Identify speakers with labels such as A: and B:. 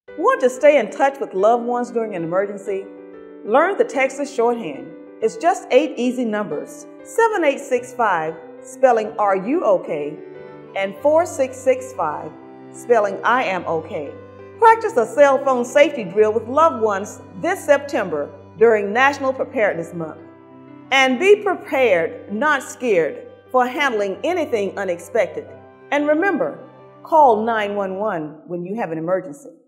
A: Want to stay in touch with loved ones during an emergency? Learn the Texas shorthand. It's just 8 easy numbers: 7865, spelling RUOK, and 4665, spelling I am okay. Practice a cell phone safety drill with loved ones this September during National Preparedness Month. And be prepared, not scared, for handling anything unexpected. And remember, call 911 when you have an emergency.